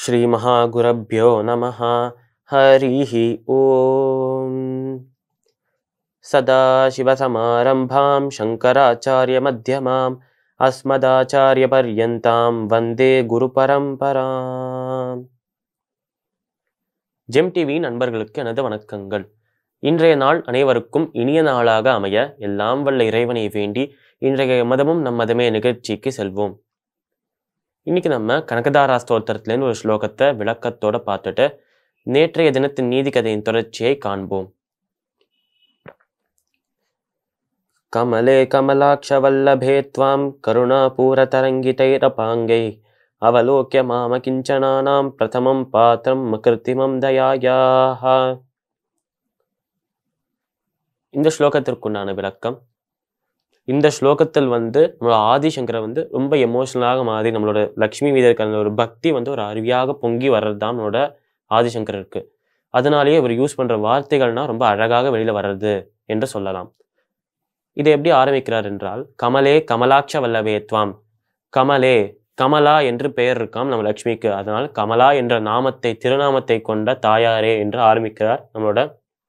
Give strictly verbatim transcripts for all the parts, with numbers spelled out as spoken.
श्रीमहागुरुभ्यो नमः। हरिः ओम्। सदाशिवसमारम्भां शङ्कराचार्यमध्यमाम् अस्मदाचार्यपर्यन्तां वन्दे குருபரம்பராம். ஜெம் டிவி நண்பர்களுக்கு எனது வணக்கங்கள். இன்றைய நாள் அனைவருக்கும் இனிய நாளாக அமைய எல்லாம் வல்ல இறைவனை வேண்டி இன்றைய மதமும் நம் மதமே நிகழ்ச்சிக்கு செல்வோம். இன்னைக்கு நம்ம கனகதாரா ஸ்தோத்திரத்துலேருந்து ஒரு ஸ்லோகத்தை விளக்கத்தோட பார்த்துட்டு நேற்றைய தினத்தின் நீதி கதையின் தொடர்ச்சியை காண்போம். கமலே கமலாக்ஷவல்லபே த்வாம் கருணாபூரதரங்கிதைரபாங்கை அவலோக்ய மாம கிஞ்சனானாம் பிரதமம் பாத்திரம் மகிருத்திமம் தயாயாஹ. இந்த ஸ்லோகத்திற்குண்டான விளக்கம். இந்த ஸ்லோகத்தில் வந்து நம்மளோட ஆதிசங்கரை வந்து ரொம்ப எமோஷனலாக மாறி நம்மளோட லக்ஷ்மி மீது இருக்கிற ஒரு பக்தி வந்து ஒரு அருவியாக பொங்கி வர்றது தான் நம்மளோட ஆதிசங்கர் இருக்கு. அதனாலேயே இவர் யூஸ் பண்ற வார்த்தைகள்னா ரொம்ப அழகாக வெளியில வர்றது என்று சொல்லலாம். இதை எப்படி ஆரம்பிக்கிறார் என்றால், கமலே கமலாட்ச வல்லபேத்வாம். கமலே, கமலா என்று பெயர் இருக்காம் நம்ம லக்ஷ்மிக்கு. அதனால் கமலா என்ற நாமத்தை திருநாமத்தை கொண்ட தாயாரே என்று ஆரம்பிக்கிறார் நம்மளோட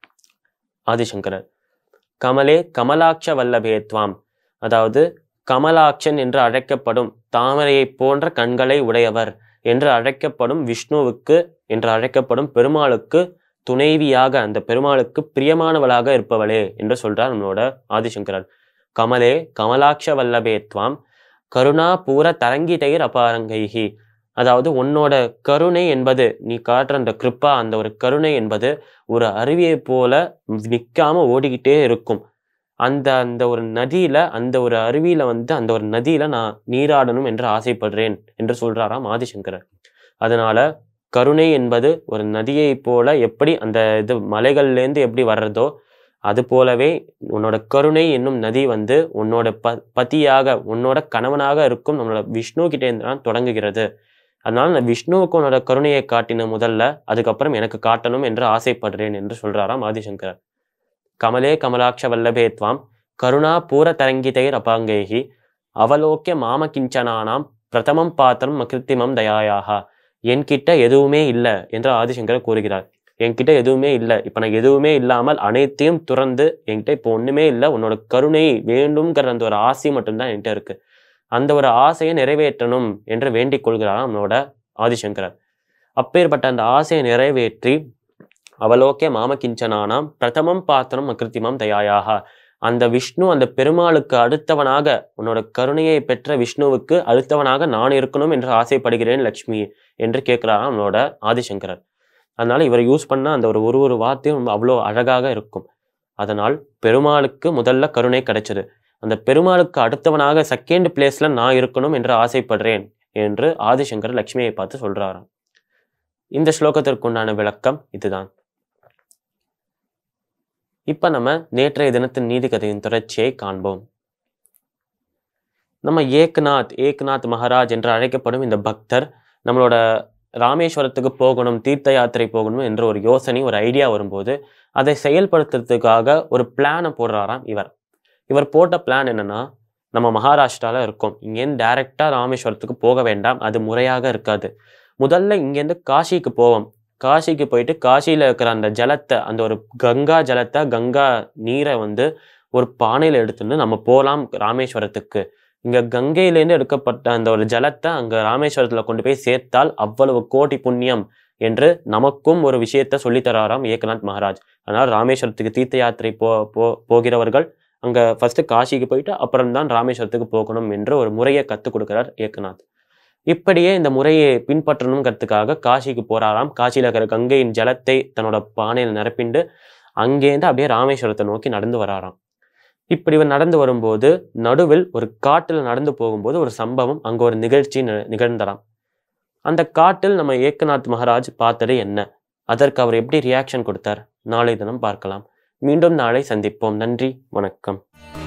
ஆதிசங்கரர். கமலே கமலாட்ச வல்லபேத்வாம், அதாவது கமலாட்சன் என்று அழைக்கப்படும் தாமரையை போன்ற கண்களை உடையவர் என்று அழைக்கப்படும் விஷ்ணுவுக்கு என்று அழைக்கப்படும் பெருமாளுக்கு துணைவியாக, அந்த பெருமாளுக்கு பிரியமானவளாக இருப்பவளே என்று சொல்றார் நம்மளோட ஆதிசங்கரர். கமலே கமலாட்ச வல்லபேத்வாம் கருணா பூர தரங்கிதைர் அபாரங்கைகி, அதாவது உன்னோட கருணை என்பது, நீ காட்டுற அந்த கிருப்பா, அந்த ஒரு கருணை என்பது ஒரு அருவியை போல நிற்காம ஓடிக்கிட்டே இருக்கும். அந்த அந்த ஒரு நதியில, அந்த ஒரு அருவியில வந்து அந்த ஒரு நதியில நான் நீராடணும் என்று ஆசைப்படுறேன் என்று சொல்றாராம் ஆதிசங்கரர். அதனால கருணை என்பது ஒரு நதியை போல எப்படி அந்த இது மலைகள்லேருந்து எப்படி வர்றதோ அது போலவே உன்னோட கருணை என்னும் நதி வந்து உன்னோட ப பதியாக உன்னோட கணவனாக இருக்கும் நம்மளோட விஷ்ணு கிட்டே இருந்து தான் தொடங்குகிறது. அதனால நான் விஷ்ணுவுக்கு உன்னோட கருணையை காட்டின முதல்ல, அதுக்கப்புறம் எனக்கு காட்டணும் என்று ஆசைப்படுறேன் என்று சொல்றாராம் ஆதிசங்கரர். கமலே கமலாட்ச வல்லபேத்வாம் கருணா பூர தரங்கிதைர் அபாங்கைகி அவலோக்கிய மாம கிஞ்சனானாம் பிரதமம் பாத்திரம் மகிருத்திமம் தயாயாகா. என்கிட்ட எதுவுமே இல்லை என்று ஆதிசங்கரர் கூறுகிறார். என்கிட்ட எதுவுமே இல்லை, இப்போ நான் எதுவுமே இல்லாமல் அனைத்தையும் துறந்து என்கிட்ட இப்போ ஒன்றுமே இல்லை, உன்னோட கருணை வேண்டும்ங்கிற அந்த ஒரு ஆசை மட்டும்தான் என்கிட்ட இருக்கு. அந்த ஒரு ஆசையை நிறைவேற்றணும் என்று வேண்டிக் கொள்கிறாராம் நம்மளோட ஆதிசங்கரர். அப்பேற்பட்ட அந்த ஆசையை நிறைவேற்றி அவலோக்கிய மாம கிஞ்சனானாம் பிரதமம் பாத்திரம் அகிருத்திமம் தயாயாக, அந்த விஷ்ணு அந்த பெருமாளுக்கு அடுத்தவனாக, உன்னோட கருணையை பெற்ற விஷ்ணுவுக்கு அடுத்தவனாக நான் இருக்கணும் என்று ஆசைப்படுகிறேன் லக்ஷ்மி என்று கேட்கிறாராம் நம்மளோட ஆதிசங்கரர். அதனால இவர் யூஸ் பண்ண அந்த ஒரு ஒரு ஒரு வார்த்தையும் அவ்வளோ அழகாக இருக்கும். அதனால் பெருமாளுக்கு முதல்ல கருணை கிடைச்சது, அந்த பெருமாளுக்கு அடுத்தவனாக செகண்ட் பிளேஸ்ல நான் இருக்கணும் என்று ஆசைப்படுறேன் என்று ஆதிசங்கர் லக்ஷ்மியை பார்த்து சொல்றாராம். இந்த ஸ்லோகத்திற்குண்டான விளக்கம் இதுதான். இப்ப நம்ம நேற்றைய தினத்தின் நீதி கதையின் தொடர்ச்சியை காண்போம். நம்ம ஏக்நாத் ஏக்நாத் மகாராஜ் என்று அழைக்கப்படும் இந்த பக்தர் நம்மளோட ராமேஸ்வரத்துக்கு போகணும், தீர்த்த யாத்திரை போகணும் என்ற ஒரு யோசனை, ஒரு ஐடியா வரும்போது அதை செயல்படுத்துறதுக்காக ஒரு பிளானை போடுறாராம் இவர். இவர் போட்ட பிளான் என்னன்னா, நம்ம மகாராஷ்டிரால இருக்கோம், இங்கேருந்து டைரக்டா ராமேஸ்வரத்துக்கு போக வேண்டாம், அது முறையாக இருக்காது. முதல்ல இங்கேருந்து காசிக்கு போவோம். காசிக்கு போயிட்டு காசியில இருக்கிற அந்த ஜலத்தை, அந்த ஒரு கங்கா ஜலத்தை, கங்கா நீரை வந்து ஒரு பானையில எடுத்துட்டு நம்ம போகலாம் ராமேஸ்வரத்துக்கு. இங்க கங்கையிலேருந்து எடுக்கப்பட்ட அந்த ஒரு ஜலத்தை அங்க ராமேஸ்வரத்துல கொண்டு போய் சேர்த்தால் அவ்வளவு கோடி புண்ணியம் என்று நமக்கும் ஒரு விஷயத்த சொல்லித்தராராம் ஏக்நாத் மகாராஜ். அதனால ராமேஸ்வரத்துக்கு தீர்த்த யாத்திரை போ போகிறவர்கள் அங்க ஃபர்ஸ்ட் காசிக்கு போயிட்டு அப்புறம் தான் ராமேஸ்வரத்துக்கு போகணும் என்று ஒரு முறையை கற்றுக் கொடுக்கிறார் ஏக்நாத். இப்படியே இந்த முறையை பின்பற்றணுங்கிறதுக்காக காசிக்கு போறாராம். காசியில இருக்கிற கங்கையின் ஜலத்தை தன்னோட பானையில் நிரப்பிண்டு அங்கேருந்து அப்படியே ராமேஸ்வரத்தை நோக்கி நடந்து வராராம். இப்படி இவர் நடந்து வரும்போது நடுவில் ஒரு காட்டுல நடந்து போகும்போது ஒரு சம்பவம், அங்க ஒரு நிகழ்ச்சி நிகழ்ந்தலாம். அந்த காட்டில் நம்ம ஏக்நாத் மகாராஜ் பார்த்தது என்ன, அதற்கு அவர் எப்படி ரியாக்ஷன் கொடுத்தார், நாளை தினம் பார்க்கலாம். மீண்டும் நாளை சந்திப்போம். நன்றி, வணக்கம்.